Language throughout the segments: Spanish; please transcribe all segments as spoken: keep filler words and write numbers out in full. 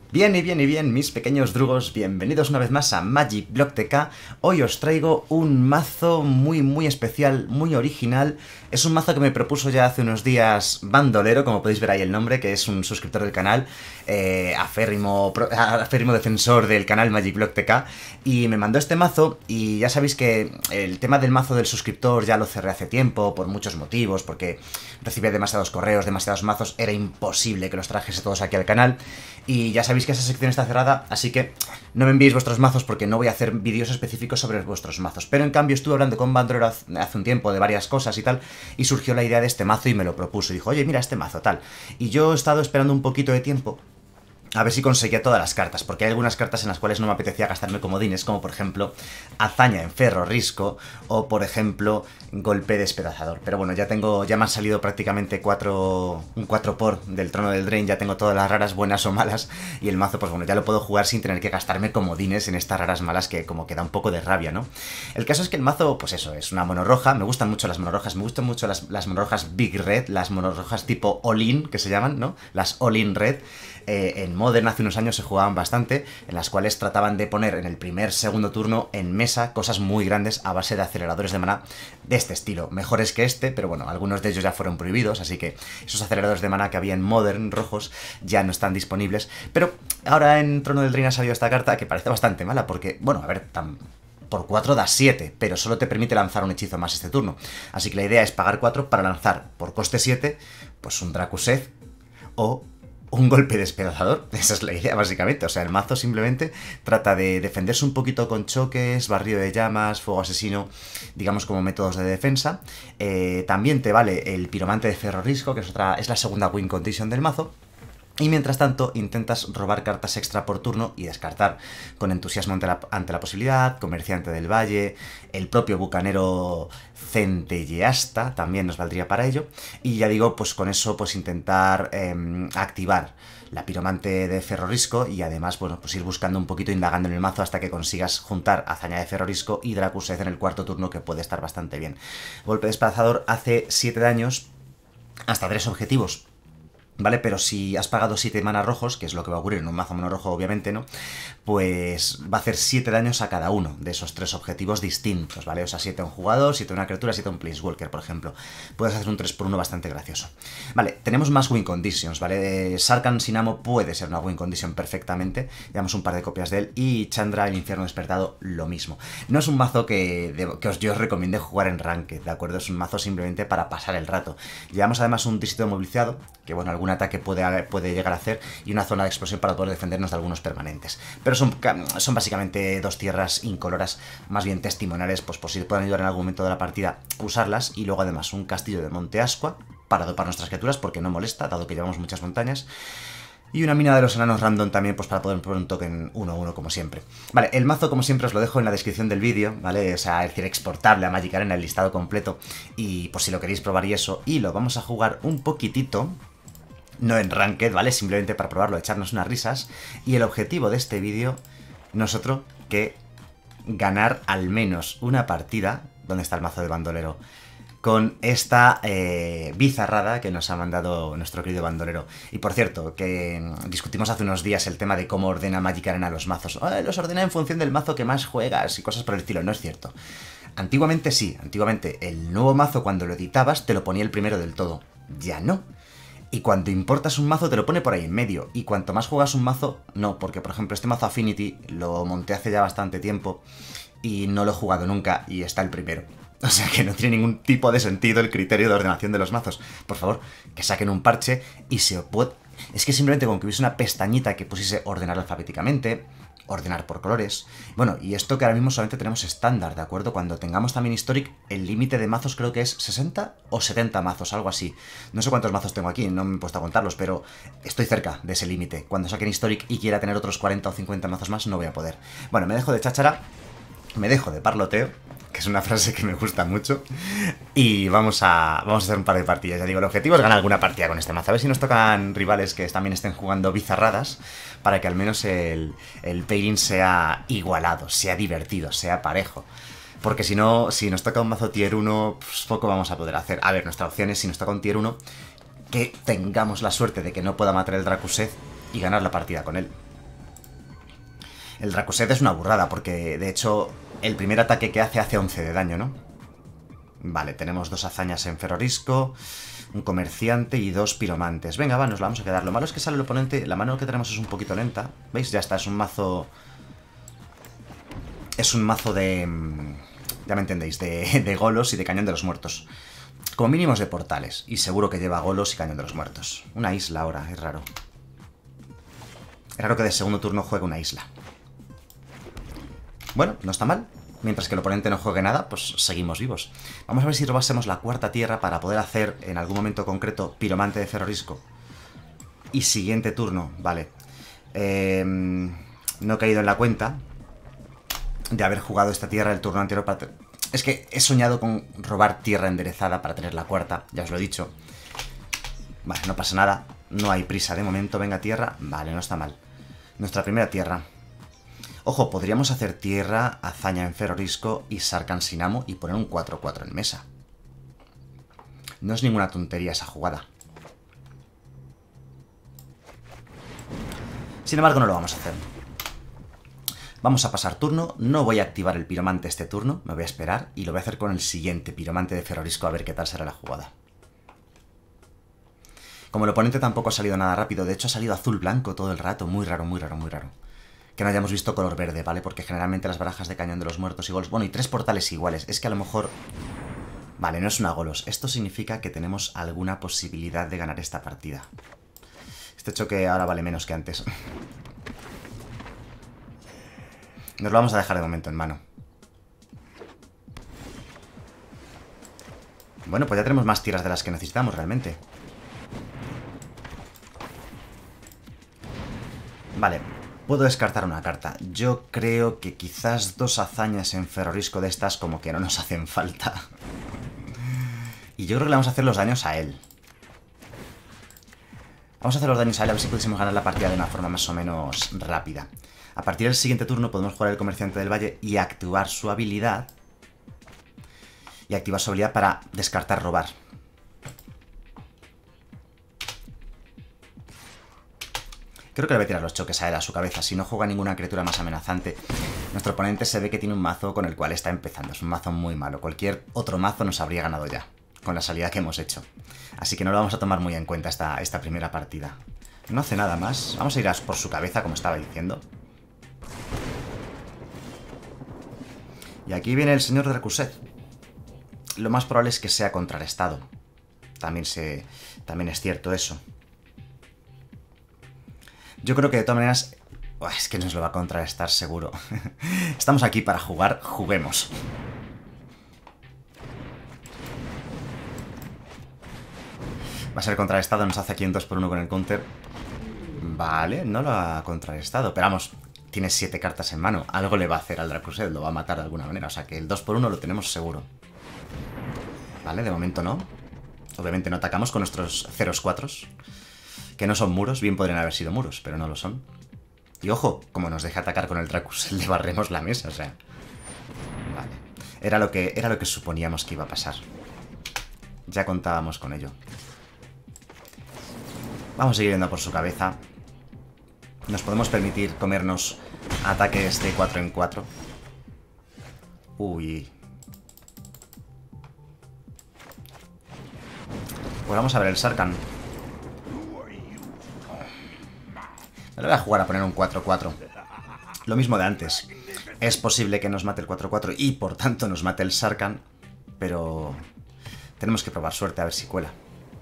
Bien y bien y bien, mis pequeños drugos, bienvenidos una vez más a Magic Block T K. Hoy os traigo un mazo muy muy especial, muy original. Es un mazo que me propuso ya hace unos días Bandolero, como podéis ver ahí el nombre, que es un suscriptor del canal, eh, aférrimo, aférrimo defensor del canal Magic Block T K, y me mandó este mazo. Y ya sabéis que el tema del mazo del suscriptor ya lo cerré hace tiempo, por muchos motivos, porque recibía demasiados correos, demasiados mazos, era imposible que los trajese todos aquí al canal. Y ya sabéis que esa sección está cerrada, así que no me enviéis vuestros mazos porque no voy a hacer vídeos específicos sobre vuestros mazos. Pero en cambio estuve hablando con Bandolero hace un tiempo de varias cosas y tal, y surgió la idea de este mazo y me lo propuso. Y dijo, oye, mira este mazo, tal. Y yo he estado esperando un poquito de tiempo a ver si conseguía todas las cartas, porque hay algunas cartas en las cuales no me apetecía gastarme comodines, como por ejemplo Hazaña en Ferro Risco, o por ejemplo Golpe Despedazador. Pero bueno, ya tengo, ya me han salido prácticamente cuatro, un cuatro por del Trono del Drain, ya tengo todas las raras, buenas o malas, y el mazo, pues bueno, ya lo puedo jugar sin tener que gastarme comodines en estas raras malas que como que da un poco de rabia, ¿no? El caso es que el mazo, pues eso, es una monorroja, me gustan mucho las monorrojas, me gustan mucho las, las monorrojas Big Red, las monorrojas tipo All-In, que se llaman, ¿no? Las All-In Red. Eh, en Modern hace unos años se jugaban bastante, en las cuales trataban de poner en el primer, segundo turno en mesa cosas muy grandes a base de aceleradores de maná de este estilo. Mejores que este, pero bueno, algunos de ellos ya fueron prohibidos, así que esos aceleradores de maná que había en Modern rojos ya no están disponibles. Pero ahora en Trono del Drain ha salido esta carta que parece bastante mala, porque, bueno, a ver, tan... por cuatro da siete, pero solo te permite lanzar un hechizo más este turno. Así que la idea es pagar cuatro para lanzar por coste siete, pues un Drakuseth o un Golpe Despedazador. Esa es la idea básicamente. O sea, el mazo simplemente trata de defenderse un poquito con choques, barrido de llamas, fuego asesino, digamos como métodos de defensa. Eh, también te vale el Piromante de Ferro Risco, que es, otra, es la segunda win condition del mazo. Y mientras tanto intentas robar cartas extra por turno y descartar con entusiasmo ante la, ante la posibilidad. Comerciante del Valle, el propio bucanero Centelleasta también nos valdría para ello. Y ya digo, pues con eso pues intentar eh, activar la Piromante de Ferro Risco y además, bueno, pues ir buscando un poquito, indagando en el mazo hasta que consigas juntar Hazaña de Ferro Risco y Drakuseth en el cuarto turno, que puede estar bastante bien. Golpe Desplazador hace siete daños hasta tres objetivos, ¿vale? Pero si has pagado siete manas rojos, que es lo que va a ocurrir en un mazo mono rojo, obviamente, ¿no? Pues va a hacer siete daños a cada uno de esos tres objetivos distintos, ¿vale? O sea, siete a un jugador, siete a una criatura, siete a un Planeswalker, por ejemplo. Puedes hacer un tres por uno bastante gracioso. Vale, tenemos más win conditions, ¿vale? Sarkhan Sinamo puede ser una win condition perfectamente. Llevamos un par de copias de él. Y Chandra, el Infierno Despertado, lo mismo. No es un mazo que, de, que os, yo os recomiende jugar en Ranked, ¿de acuerdo? Es un mazo simplemente para pasar el rato. Llevamos además un distrito movilizado, que bueno, algún ataque puede, puede llegar a hacer, y una zona de explosión para poder defendernos de algunos permanentes. Pero son, son básicamente dos tierras incoloras, más bien testimoniales, pues por si puedan ayudar en algún momento de la partida, usarlas. Y luego además un castillo de Monte Ascua para dopar nuestras criaturas, porque no molesta, dado que llevamos muchas montañas. Y una mina de los enanos random también, pues para poder poner un token uno a uno, como siempre. Vale, el mazo, como siempre, os lo dejo en la descripción del vídeo, ¿vale? O sea, es decir, exportable a Magic Arena, el listado completo. Y pues si lo queréis probar y eso. Y lo vamos a jugar un poquitito, no en Ranked, ¿vale? Simplemente para probarlo, echarnos unas risas. Y el objetivo de este vídeo no es otro que ganar al menos una partida. ¿Dónde está el mazo de Bandolero? Con esta eh, bizarrada que nos ha mandado nuestro querido Bandolero. Y por cierto, que discutimos hace unos días el tema de cómo ordena Magic Arena los mazos. Oh, los ordena en función del mazo que más juegas y cosas por el estilo. No es cierto. Antiguamente sí, antiguamente el nuevo mazo cuando lo editabas te lo ponía el primero del todo. Ya no. Y cuando importas un mazo te lo pone por ahí en medio. Y cuanto más juegas un mazo, no. Porque por ejemplo este mazo Affinity lo monté hace ya bastante tiempo y no lo he jugado nunca y está el primero. O sea que no tiene ningún tipo de sentido el criterio de ordenación de los mazos. Por favor, que saquen un parche y se puede... Es que simplemente con que hubiese una pestañita que pusiese ordenar alfabéticamente, ordenar por colores... Bueno, y esto que ahora mismo solamente tenemos estándar, ¿de acuerdo? Cuando tengamos también Historic, el límite de mazos creo que es sesenta o setenta mazos, algo así. No sé cuántos mazos tengo aquí, no me he puesto a contarlos, pero estoy cerca de ese límite. Cuando saquen Historic y quiera tener otros cuarenta o cincuenta mazos más, no voy a poder. Bueno, me dejo de cháchara, me dejo de parloteo, que es una frase que me gusta mucho, y vamos a, vamos a hacer un par de partidas. Ya digo, el objetivo es ganar alguna partida con este mazo. A ver si nos tocan rivales que también estén jugando bizarradas, para que al menos el, el pairing sea igualado, sea divertido, sea parejo. Porque si no, si nos toca un mazo tier uno, pues poco vamos a poder hacer. A ver, nuestra opción es, si nos toca un tier uno, que tengamos la suerte de que no pueda matar el Drakuseth y ganar la partida con él. El Dracuset es una burrada, porque de hecho el primer ataque que hace hace once de daño, ¿no? Vale, tenemos dos hazañas en Ferrorisco, un comerciante y dos piromantes. Venga, va, nos la vamos a quedar. Lo malo es que sale el oponente, la mano que tenemos es un poquito lenta. ¿Veis? Ya está, es un mazo... Es un mazo de... Ya me entendéis, de, de golos y de cañón de los muertos. Como mínimos de portales. Y seguro que lleva golos y cañón de los muertos. Una isla ahora, es raro. Es raro que de segundo turno juegue una isla. Bueno, no está mal. Mientras que el oponente no juegue nada, pues seguimos vivos. Vamos a ver si robásemos la cuarta tierra para poder hacer, en algún momento concreto, piromante de Ferrorisco. Y siguiente turno, vale. Eh, no he caído en la cuenta de haber jugado esta tierra el turno anterior para... Es que he soñado con robar tierra enderezada para tener la cuarta, ya os lo he dicho. Vale, no pasa nada. No hay prisa de momento. Venga, tierra. Vale, no está mal. Nuestra primera tierra. Ojo, podríamos hacer tierra, hazaña en Ferrorisco y Sarkhan sin amo y poner un cuatro cuatro en mesa. No es ninguna tontería esa jugada. Sin embargo, no lo vamos a hacer. Vamos a pasar turno. No voy a activar el piromante este turno. Me voy a esperar y lo voy a hacer con el siguiente piromante de Ferrorisco a ver qué tal será la jugada. Como el oponente tampoco ha salido nada rápido, de hecho ha salido azul-blanco todo el rato. Muy raro, muy raro, muy raro. Que no hayamos visto color verde, ¿vale? Porque generalmente las barajas de cañón de los muertos y golos... Bueno, y tres portales iguales. Es que a lo mejor... Vale, no es una golos. Esto significa que tenemos alguna posibilidad de ganar esta partida. Este choque ahora vale menos que antes. Nos lo vamos a dejar de momento en mano. Bueno, pues ya tenemos más tierras de las que necesitamos realmente. Vale, puedo descartar una carta. Yo creo que quizás dos hazañas en Ferrorisco de estas como que no nos hacen falta. Y yo creo que le vamos a hacer los daños a él. Vamos a hacer los daños a él a ver si pudiésemos ganar la partida de una forma más o menos rápida. A partir del siguiente turno podemos jugar el Comerciante del Valle y activar su habilidad. Y activar su habilidad para descartar robar. Creo que le voy a tirar los choques a él, a su cabeza. Si no juega ninguna criatura más amenazante, nuestro oponente se ve que tiene un mazo con el cual está empezando. Es un mazo muy malo. Cualquier otro mazo nos habría ganado ya, con la salida que hemos hecho. Así que no lo vamos a tomar muy en cuenta esta, esta primera partida. No hace nada más. Vamos a ir a por su cabeza, como estaba diciendo. Y aquí viene el señor Dracuset. Lo más probable es que sea contrarrestado. También, se, también es cierto eso. Yo creo que de todas maneras... Uah, es que nos lo va a contrarrestar seguro. Estamos aquí para jugar, juguemos. Va a ser contrarrestado, nos hace aquí un dos por uno con el counter. Vale, no lo ha contrarrestado. Pero vamos, tiene siete cartas en mano. Algo le va a hacer al Dracuset, lo va a matar de alguna manera. O sea que el dos por uno lo tenemos seguro. Vale, de momento no. Obviamente no atacamos con nuestros ceros cuatros. Que no son muros, bien podrían haber sido muros, pero no lo son. Y ojo, como nos deja atacar con el Dracuset, le barremos la mesa, o sea... Vale. Era lo que, era lo que suponíamos que iba a pasar. Ya contábamos con ello. Vamos a seguir yendo por su cabeza. Nos podemos permitir comernos ataques de cuatro en cuatro. Uy. Pues vamos a ver el Sarkhan. Le voy a jugar a poner un cuatro cuatro. Lo mismo de antes. Es posible que nos mate el cuatro cuatro y por tanto nos mate el Sarkhan. Pero tenemos que probar suerte a ver si cuela.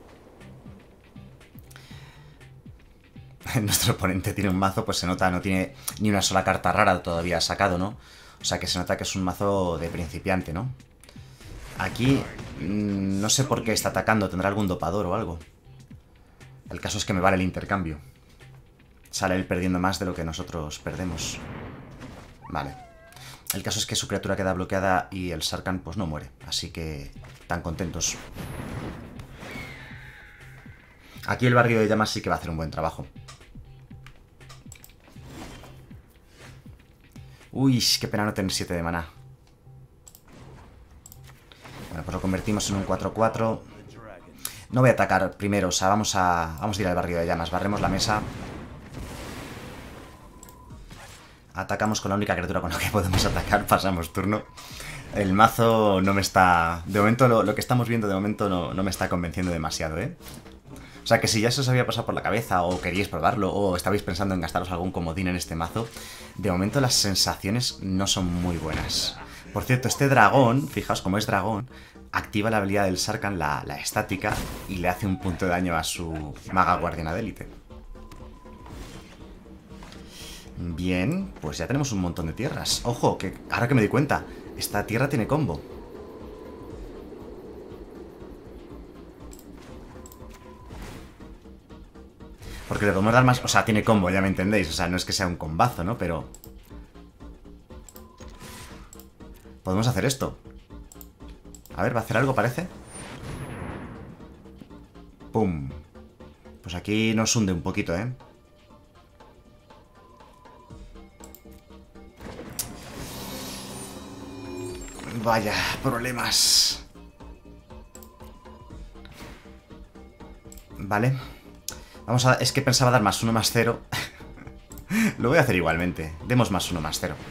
Nuestro oponente tiene un mazo, pues se nota, no tiene ni una sola carta rara todavía sacado, ¿no? O sea que se nota que es un mazo de principiante, ¿no? Aquí mmm, no sé por qué está atacando, tendrá algún dopador o algo. El caso es que me vale el intercambio. Sale él perdiendo más de lo que nosotros perdemos. Vale. El caso es que su criatura queda bloqueada y el Sarkhan pues no muere. Así que tan contentos. Aquí el barrio de llamas sí que va a hacer un buen trabajo. Uy, qué pena no tener siete de maná. Bueno, pues lo convertimos en un cuatro cuatro. No voy a atacar primero, o sea, vamos a, vamos a ir al barrio de llamas. Barremos la mesa. Atacamos con la única criatura con la que podemos atacar, pasamos turno. El mazo no me está... De momento, lo, lo que estamos viendo de momento no, no me está convenciendo demasiado, ¿eh? O sea, que si ya se os había pasado por la cabeza, o queríais probarlo, o estabais pensando en gastaros algún comodín en este mazo, de momento las sensaciones no son muy buenas. Por cierto, este dragón, fijaos, como es dragón, activa la habilidad del Sarkhan, la, la estática, y le hace un punto de daño a su maga guardiana de élite. Bien, pues ya tenemos un montón de tierras. Ojo, que ahora que me di cuenta, esta tierra tiene combo. Porque le podemos dar más... O sea, tiene combo, ya me entendéis. O sea, no es que sea un combazo, ¿no? Pero... podemos hacer esto. A ver, ¿va a hacer algo, parece? ¡Pum! Pues aquí nos hunde un poquito, ¿eh? Vaya, problemas. Vale. Vamos a... Es que pensaba dar más uno más cero. Lo voy a hacer igualmente. Demos más uno más cero.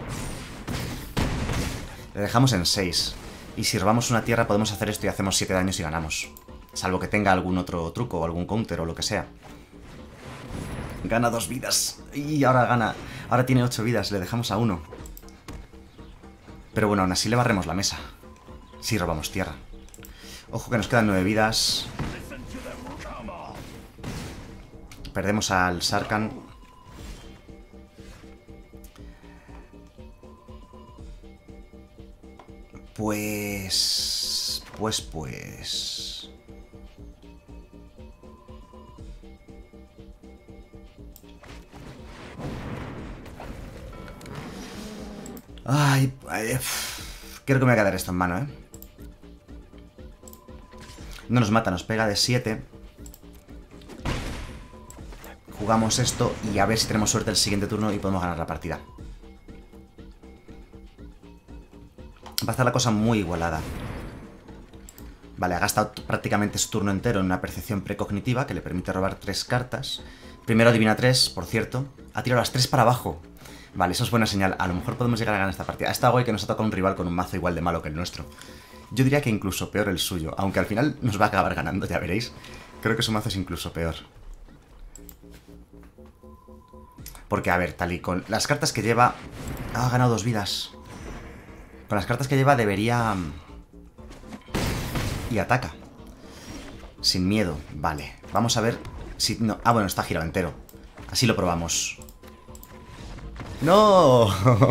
Le dejamos en seis. Y si robamos una tierra podemos hacer esto y hacemos siete daños y ganamos. Salvo que tenga algún otro truco o algún counter o lo que sea. Gana dos vidas. Y ahora gana... Ahora tiene ocho vidas. Le dejamos a uno. Pero bueno, aún así le barremos la mesa. Si robamos tierra. Ojo que nos quedan nueve vidas. Perdemos al Sarkhan. Pues... Pues, pues... Ay, ay creo que me voy a quedar esto en mano, ¿eh? No nos mata, nos pega de siete. Jugamos esto y a ver si tenemos suerte el siguiente turno y podemos ganar la partida. Va a estar la cosa muy igualada. Vale, ha gastado prácticamente su turno entero en una percepción precognitiva que le permite robar tres cartas. Primero adivina tres, por cierto. Ha tirado las tres para abajo. Vale, eso es buena señal. A lo mejor podemos llegar a ganar esta partida. Está guay que nos ha tocado un rival con un mazo igual de malo que el nuestro. Yo diría que incluso peor el suyo. Aunque al final nos va a acabar ganando, ya veréis. Creo que su mazo es incluso peor. Porque, a ver, tal y con las cartas que lleva... Ha ganado dos vidas. Con las cartas que lleva debería... Y ataca. Sin miedo. Vale. Vamos a ver si... No. Ah, bueno, está girado entero. Así lo probamos. ¡No!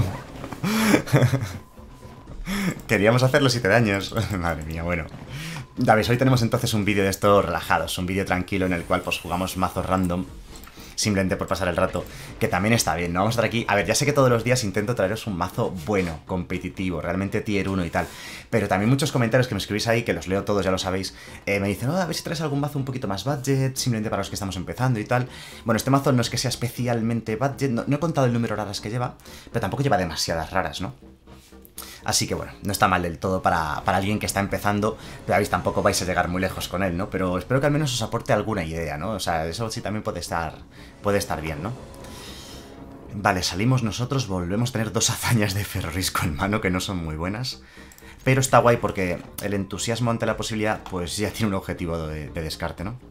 Queríamos hacer los siete daños. Madre mía, bueno. Ya veis, hoy tenemos entonces un vídeo de estos relajados. Un vídeo tranquilo en el cual pues jugamos mazos random. Simplemente por pasar el rato, que también está bien, ¿no? Vamos a estar aquí... A ver, ya sé que todos los días intento traeros un mazo bueno, competitivo, realmente tier uno y tal. Pero también muchos comentarios que me escribís ahí, que los leo todos, ya lo sabéis, eh, me dicen, oh, a ver si traes algún mazo un poquito más budget, simplemente para los que estamos empezando y tal. Bueno, este mazo no es que sea especialmente budget, no, no he contado el número de raras que lleva, pero tampoco lleva demasiadas raras, ¿no? Así que bueno, no está mal del todo para, para alguien que está empezando, pero veis, tampoco vais a llegar muy lejos con él, ¿no? Pero espero que al menos os aporte alguna idea, ¿no? O sea, eso sí también puede estar, puede estar bien, ¿no? Vale, salimos nosotros, volvemos a tener dos hazañas de ferrorisco en mano que no son muy buenas. Pero está guay porque el entusiasmo ante la posibilidad, pues ya tiene un objetivo de, de descarte, ¿no?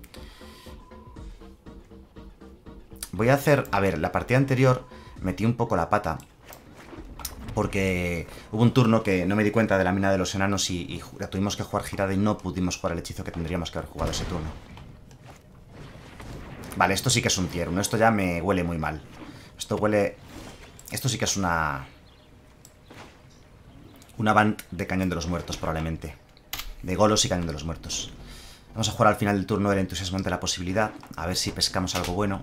Voy a hacer... A ver, la partida anterior metí un poco la pata. Porque hubo un turno que no me di cuenta de la mina de los enanos y, y la tuvimos que jugar girada y no pudimos jugar el hechizo que tendríamos que haber jugado ese turno. Vale, esto sí que es un tier uno. Esto ya me huele muy mal. Esto huele... Esto sí que es una... Una band de Cañón de los Muertos, probablemente. De Golos y Cañón de los Muertos. Vamos a jugar al final del turno del entusiasmo ante la posibilidad. A ver si pescamos algo bueno.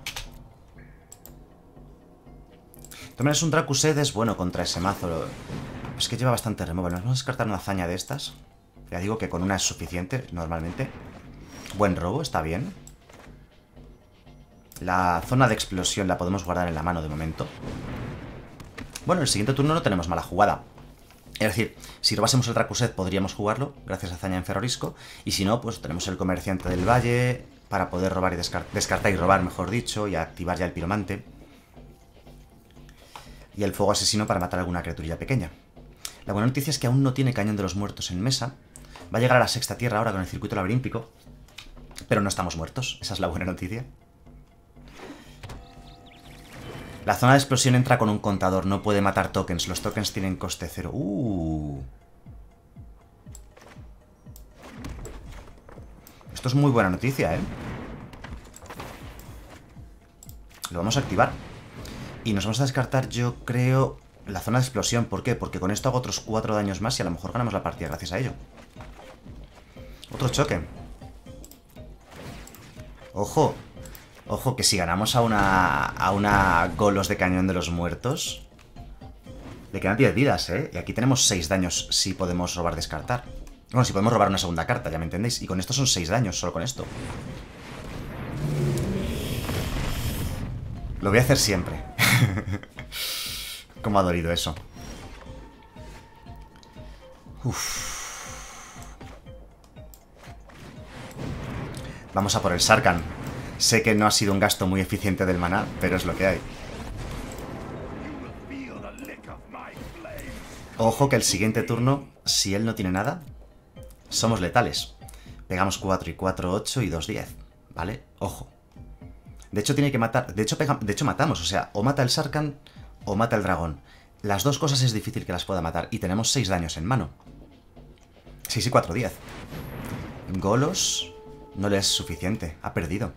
También es un Dracuset, es bueno contra ese mazo. Es que lleva bastante removal. Nos vamos a descartar una hazaña de estas. Ya digo que con una es suficiente, normalmente. Buen robo, está bien. La zona de explosión la podemos guardar en la mano de momento. Bueno, el siguiente turno no tenemos mala jugada. Es decir, si robásemos el Dracuset podríamos jugarlo, gracias a hazaña en ferrorisco. Y si no, pues tenemos el comerciante del valle para poder robar y descartar, descartar y robar, mejor dicho, y activar ya el piromante. Y el fuego asesino para matar a alguna criaturilla pequeña. La buena noticia es que aún no tiene cañón de los muertos en mesa. Va a llegar a la sexta tierra ahora con el circuito laberíntico. Pero no estamos muertos, esa es la buena noticia. La zona de explosión entra con un contador, no puede matar tokens. Los tokens tienen coste cero. Uh. Esto es muy buena noticia, ¿eh? Lo vamos a activar. Y nos vamos a descartar, yo creo, la zona de explosión. ¿Por qué? Porque con esto hago otros cuatro daños más y a lo mejor ganamos la partida gracias a ello. Otro choque. Ojo. Ojo, que si ganamos a una a una Golos de cañón de los muertos, le quedan diez vidas, ¿eh? Y aquí tenemos seis daños si podemos robar descartar. Bueno, si podemos robar una segunda carta, ya me entendéis. Y con esto son seis daños, solo con esto. Lo voy a hacer siempre. Cómo ha dolido eso. Uf. Vamos a por el Sarkhan. Sé que no ha sido un gasto muy eficiente del maná, pero es lo que hay. Ojo que el siguiente turno, si él no tiene nada, somos letales. Pegamos cuatro y cuatro, ocho y dos, diez. ¿Vale? Ojo. De hecho tiene que matar... De hecho, pega... de hecho matamos, o sea, o mata el Sarkhan o mata el dragón. Las dos cosas es difícil que las pueda matar. Y tenemos seis daños en mano. seis y cuatro, diez. Golos no le es suficiente. Ha perdido.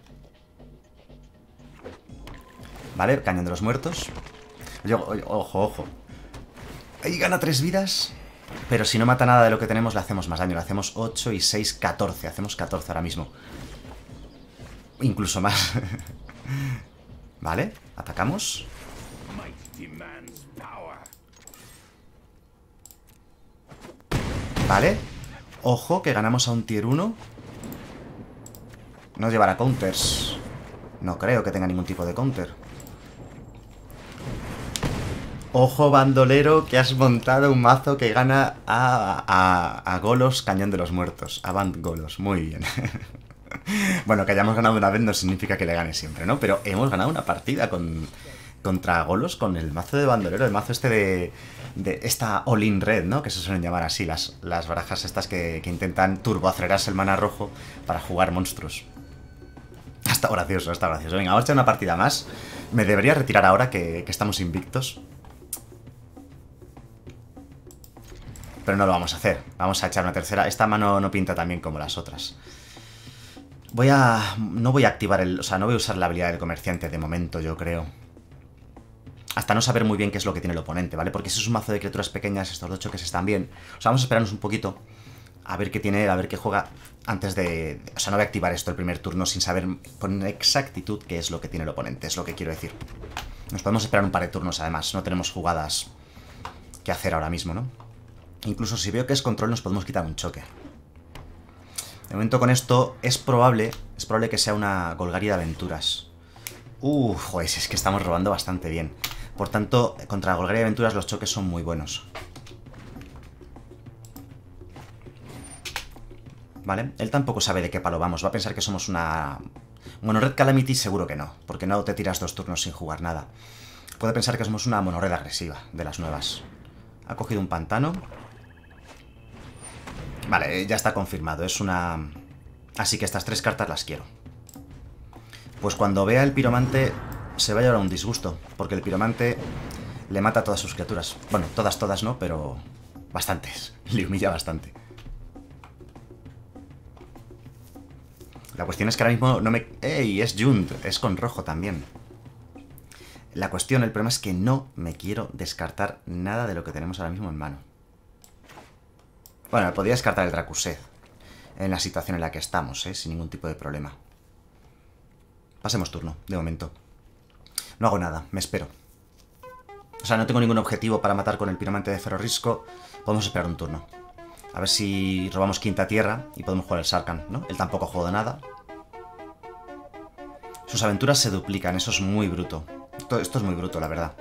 Vale, cañón de los muertos. Yo, ojo, ojo. Ahí gana tres vidas. Pero si no mata nada de lo que tenemos, le hacemos más daño. Le hacemos ocho y seis, catorce. Hacemos catorce ahora mismo. Incluso más. Vale, atacamos. Vale. Ojo, que ganamos a un tier uno. No llevará counters. No creo que tenga ningún tipo de counter. Ojo, bandolero, que has montado un mazo que gana a, a, a Golos, cañón de los muertos. A Band Golos, muy bien. Bueno, que hayamos ganado una vez no significa que le gane siempre, ¿no? Pero hemos ganado una partida con, contra Golos con el mazo de bandolero, el mazo este de, de esta all-in red, ¿no? Que se suelen llamar así, las, las barajas estas que, que intentan turboacelerarse el mana rojo para jugar monstruos. Está gracioso, está gracioso. Venga, vamos a echar una partida más. Me debería retirar ahora que, que estamos invictos. Pero no lo vamos a hacer. Vamos a echar una tercera. Esta mano no pinta tan bien como las otras. Voy a... No voy a activar el... O sea, no voy a usar la habilidad del comerciante de momento, yo creo. Hasta no saber muy bien qué es lo que tiene el oponente, ¿vale? Porque si es un mazo de criaturas pequeñas, estos dos choques están bien. O sea, vamos a esperarnos un poquito a ver qué tiene él, a ver qué juega antes de... O sea, no voy a activar esto el primer turno sin saber con exactitud qué es lo que tiene el oponente, es lo que quiero decir. Nos podemos esperar un par de turnos, además. No tenemos jugadas que hacer ahora mismo, ¿no? Incluso si veo que es control nos podemos quitar un choque. De momento con esto es probable, es probable que sea una Golgari de aventuras. Uf, joder, es que estamos robando bastante bien. Por tanto, contra Golgari de aventuras los choques son muy buenos. Vale, él tampoco sabe de qué palo vamos. Va a pensar que somos una... Monored Calamity seguro que no, porque no te tiras dos turnos sin jugar nada. Puede pensar que somos una monored agresiva, de las nuevas. Ha cogido un pantano. Vale, ya está confirmado, es una... Así que estas tres cartas las quiero. Pues cuando vea el piromante se va a llevar un disgusto, porque el piromante le mata a todas sus criaturas. Bueno, todas, todas no, pero bastantes. Le humilla bastante. La cuestión es que ahora mismo no me... ¡Ey! Es Jund, es con rojo también. La cuestión, el problema es que no me quiero descartar nada de lo que tenemos ahora mismo en mano. Bueno, podría descartar el Drakuseth en la situación en la que estamos, ¿eh? Sin ningún tipo de problema. Pasemos turno, de momento. No hago nada, me espero. O sea, no tengo ningún objetivo para matar con el piromante de Ferrorisco. Podemos esperar un turno. A ver si robamos quinta tierra y podemos jugar el Sarkhan, ¿no? Él tampoco ha jugado nada. Sus aventuras se duplican, eso es muy bruto. Esto, esto es muy bruto, la verdad.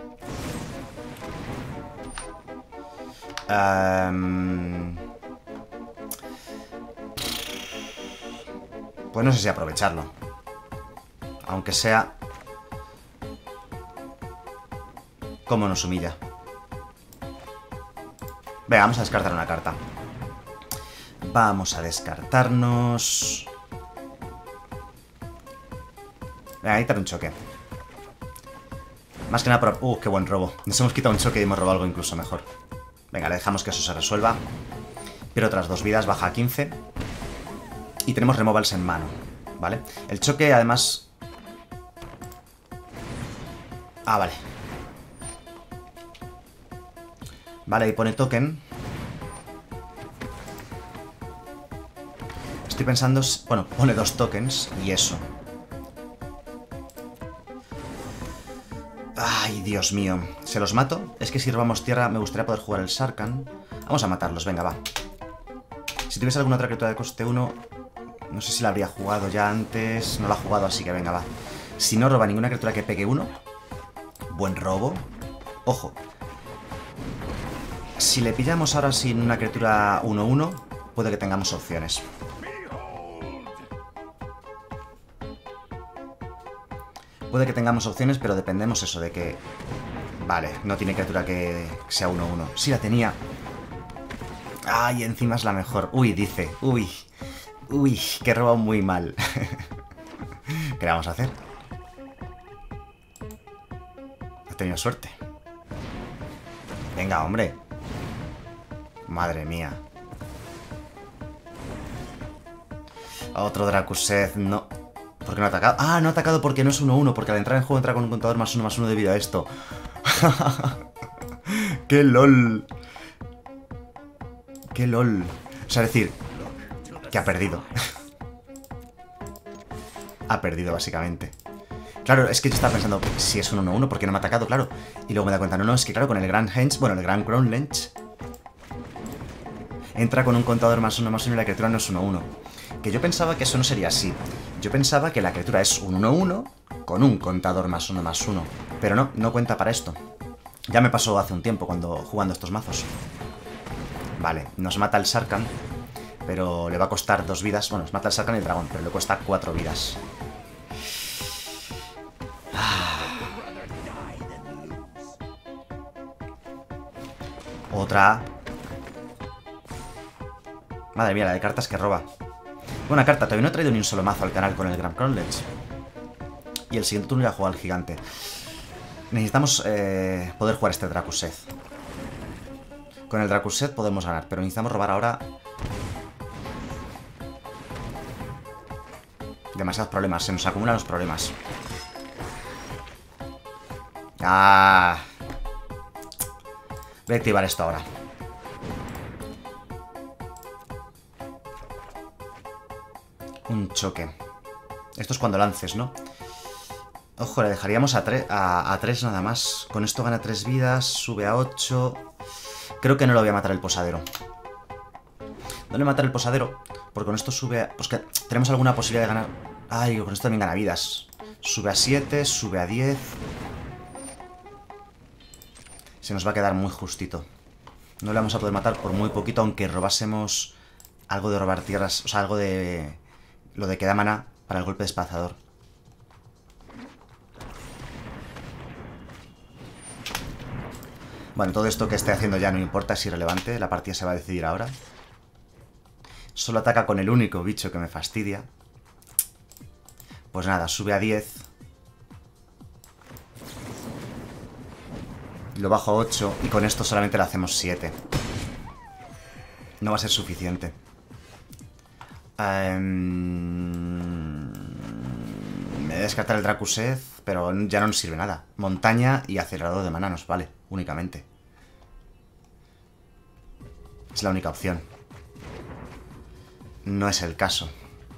Um... Pues no sé si aprovecharlo. Aunque sea... cómo nos humilla. Venga, vamos a descartar una carta. Vamos a descartarnos... Venga, ahí un choque. Más que nada por... Uh, qué buen robo. Nos hemos quitado un choque y hemos robado algo incluso mejor. Venga, le dejamos que eso se resuelva. Pero otras dos vidas, baja a quince. Y tenemos removals en mano, ¿vale? El choque, además... Ah, vale. Vale, y pone token. Estoy pensando... Bueno, pone dos tokens y eso. Ay, Dios mío. ¿Se los mato? Es que si robamos tierra me gustaría poder jugar el Sarkhan. Vamos a matarlos, venga, va. Si tuviese alguna otra criatura de coste uno... No sé si la habría jugado ya antes. No la ha jugado, así que venga, va. Si no roba ninguna criatura que pegue uno... Buen robo. Ojo. Si le pillamos ahora sin una criatura uno uno, puede que tengamos opciones. Puede que tengamos opciones, pero dependemos eso de que... Vale, no tiene criatura que sea uno uno. Sí la tenía. Ay, encima es la mejor. Uy, dice. Uy. Uy, que he robado muy mal. ¿Qué le vamos a hacer? He tenido suerte. Venga, hombre. Madre mía. Otro Drakuseth, no... ¿Por qué no ha atacado? Ah, no ha atacado porque no es uno uno, porque al entrar en juego entra con un contador más uno más uno debido a esto. ¡Qué lol! ¡Qué lol! O sea, decir, que ha perdido. Ha perdido, básicamente. Claro, es que yo estaba pensando, si es un uno uno, ¿por qué no me ha atacado? Claro. Y luego me da cuenta, no, no, es que claro, con el Grand Henge, bueno, el Grand Crown Lynch, entra con un contador más uno más uno y la criatura no es uno uno. Que yo pensaba que eso no sería así. Yo pensaba que la criatura es un uno uno con un contador más uno más uno. Pero no, no cuenta para esto. Ya me pasó hace un tiempo cuando jugando estos mazos. Vale, nos mata el Sarkhan, pero le va a costar dos vidas. Bueno, nos mata el Sarkhan y el dragón, pero le cuesta cuatro vidas. Otra. Madre mía, la de cartas que roba. Buena carta, todavía no he traído ni un solo mazo al canal con el Grand Crown Lynch. Y el siguiente turno ya juega al gigante. Necesitamos eh, poder jugar este Drakuseth. Con el Drakuseth podemos ganar, pero necesitamos robar ahora. Demasiados problemas, se nos acumulan los problemas. Ah. Voy a activar esto ahora. Un choque. Esto es cuando lances, ¿no? Ojo, le dejaríamos a, a, a tres nada más. Con esto gana tres vidas, sube a ocho. Creo que no lo voy a matar el posadero. No le matar el posadero, porque con esto sube a... Pues que tenemos alguna posibilidad de ganar... Ay, con esto también gana vidas. Sube a siete, sube a diez. Se nos va a quedar muy justito. No le vamos a poder matar por muy poquito, aunque robásemos algo de robar tierras. O sea, algo de... Lo de que da mana para el golpe desplazador. Bueno, todo esto que esté haciendo ya no importa, es irrelevante. La partida se va a decidir ahora. Solo ataca con el único bicho que me fastidia. Pues nada, sube a diez. Lo bajo a ocho y con esto solamente le hacemos siete. No va a ser suficiente. Um, me voy a descartar el Drakuseth, pero ya no nos sirve nada. Montaña y acelerador de mana nos vale, únicamente. Es la única opción. No es el caso.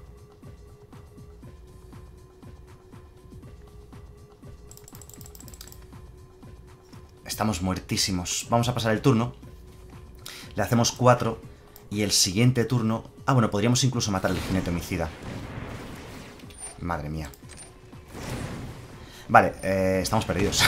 Estamos muertísimos. Vamos a pasar el turno. Le hacemos cuatro. Y el siguiente turno... Ah, bueno, podríamos incluso matar al jinete homicida. Madre mía. Vale, eh, estamos perdidos.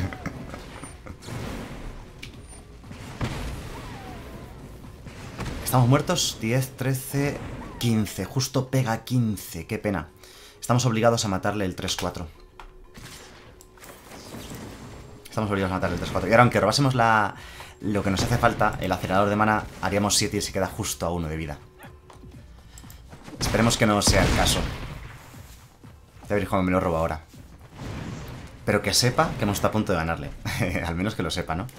Estamos muertos. diez, trece, quince. Justo pega quince. Qué pena. Estamos obligados a matarle el tres cuatro. Estamos obligados a matar el tres cuatro. Y ahora, aunque robásemos la... lo que nos hace falta, el acelerador de mana, haríamos siete y se queda justo a uno de vida. Esperemos que no sea el caso. Ya veréis cómo me lo robo ahora. Pero que sepa que hemos estado a punto de ganarle. Al menos que lo sepa, ¿no?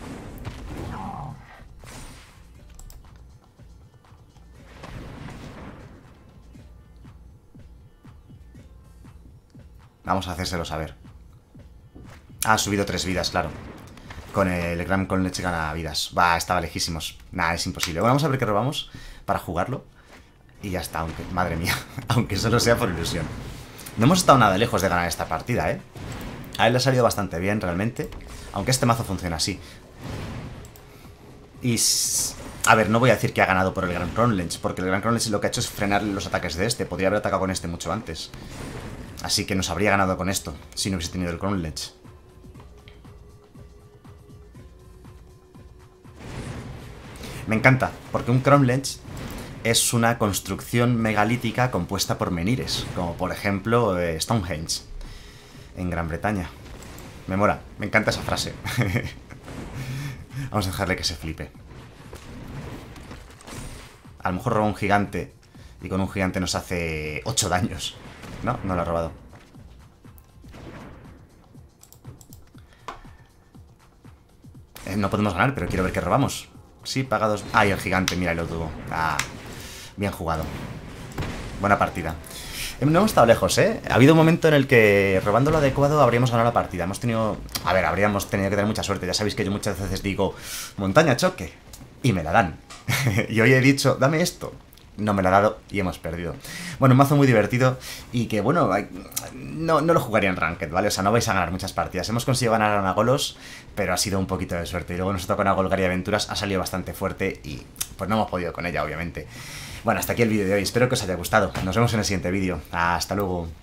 Vamos a hacérselo saber. Ah, ha subido tres vidas, claro. Con el Gram con leche gana vidas. Va, estaba lejísimos. Nada, es imposible. Bueno, vamos a ver qué robamos para jugarlo. Y ya está, aunque, madre mía. Aunque solo sea por ilusión. No hemos estado nada lejos de ganar esta partida, ¿eh? A él le ha salido bastante bien, realmente. Aunque este mazo funciona así. Y... a ver, no voy a decir que ha ganado por el Gran Crownlands, porque el Gran Crownlands lo que ha hecho es frenar los ataques de este. Podría haber atacado con este mucho antes. Así que nos habría ganado con esto, si no hubiese tenido el Crownlands. Me encanta, porque un Crownlands es una construcción megalítica compuesta por menires, como por ejemplo eh, Stonehenge, en Gran Bretaña. Me mola, me encanta esa frase. Vamos a dejarle que se flipe. A lo mejor roba un gigante y con un gigante nos hace ocho daños. No, no lo ha robado. Eh, no podemos ganar, pero quiero ver qué robamos. Sí, pagados. ¡Ay, el gigante! Mira, lo tuvo. Ah, bien jugado. Buena partida. No hemos estado lejos, ¿eh? Ha habido un momento en el que, robando lo adecuado, habríamos ganado la partida. Hemos tenido... A ver, habríamos tenido que tener mucha suerte. Ya sabéis que yo muchas veces digo, montaña choque, y me la dan. Y hoy he dicho, dame esto. No me la ha dado y hemos perdido. Bueno, un mazo muy divertido y que, bueno, no, no lo jugaría en Ranked, ¿vale? O sea, no vais a ganar muchas partidas. Hemos conseguido ganar a Nagolos, pero ha sido un poquito de suerte. Y luego nos toca una Golgari Aventuras, ha salido bastante fuerte y pues no hemos podido con ella, obviamente. Bueno, hasta aquí el vídeo de hoy. Espero que os haya gustado. Nos vemos en el siguiente vídeo. Hasta luego.